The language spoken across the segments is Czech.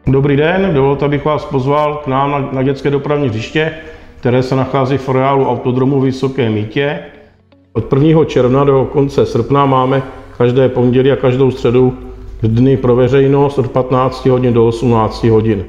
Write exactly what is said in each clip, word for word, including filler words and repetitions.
Dobrý den, dovolte, abych vás pozval k nám na, na dětské dopravní hřiště, které se nachází v areálu autodromu Vysoké Mýtě. Od prvního června do konce srpna máme každé pondělí a každou středu dny pro veřejnost od patnácti hodin do osmnácti hodin.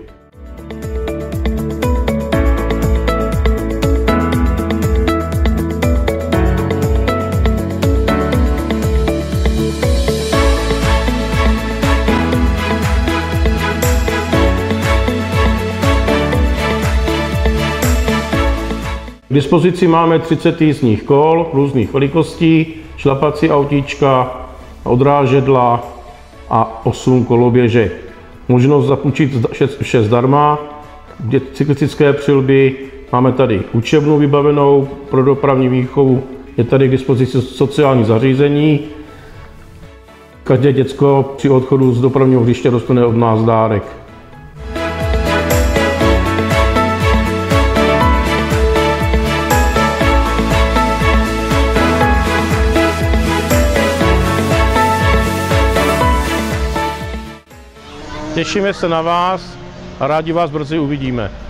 K dispozici máme třicet jízdních kol různých velikostí, šlapací autíčka, odrážedla a osm koloběžek. Možnost zapůjčit vše zdarma, cyklistické přilby, máme tady učebnu vybavenou pro dopravní výchovu, je tady k dispozici sociální zařízení. Každé děcko při odchodu z dopravního hřiště dostane od nás dárek. Těšíme se na vás a rádi vás brzy uvidíme.